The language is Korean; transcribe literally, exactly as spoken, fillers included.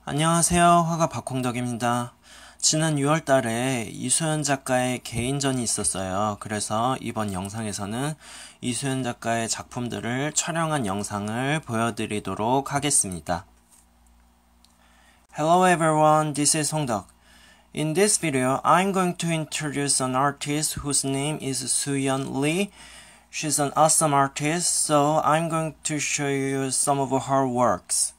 안녕하세요. 화가 박홍덕입니다. 지난 유월 달에 이소연 작가의 개인전이 있었어요. 그래서 이번 영상에서는 이소연 작가의 작품들을 촬영한 영상을 보여드리도록 하겠습니다. Hello everyone, this is 홍덕. In this video, I'm going to introduce an artist whose name is Sooyeon Lee. She's an awesome artist, so I'm going to show you some of her works.